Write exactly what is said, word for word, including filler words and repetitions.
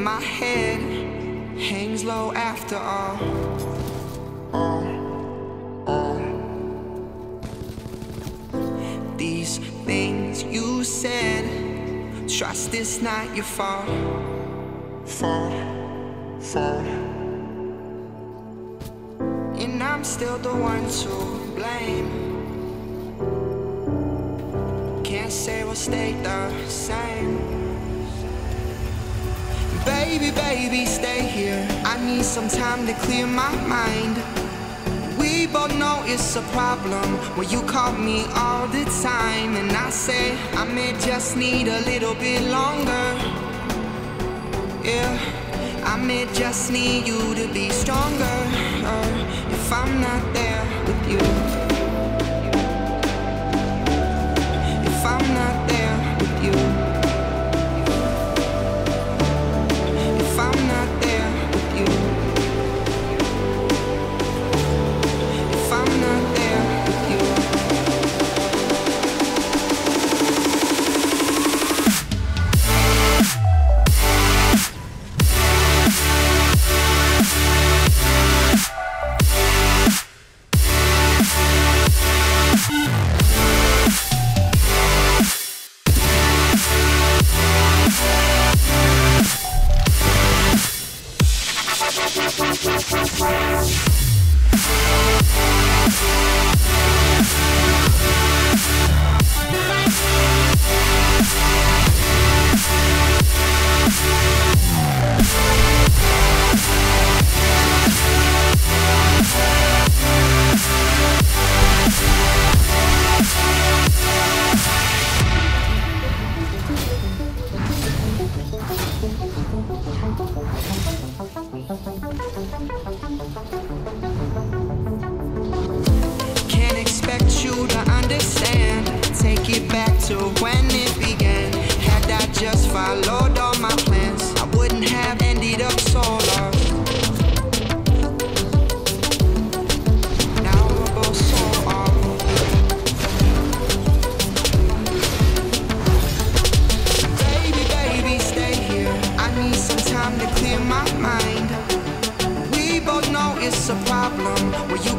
my head hangs low after all. All, all. These things you said, trust is not your fault. Fault, fault. And I'm still the one to blame. Can't say we'll stay the same. Baby, baby, stay here. I need some time to clear my mind. We both know it's a problem when you call me all the time, and I say I may just need a little bit longer. Yeah, I may just need you to be stronger uh, if I'm not there with you. If I'm not there with you. If I'm not there with you. If I'm not there with you. Can't expect you to understand. Take it back to when it began. Had I just followed all my plans, I wouldn't have ended up so lost. Now we're both so off. Baby, baby, stay here. I need some time to clear my mind. We both know it's a problem when you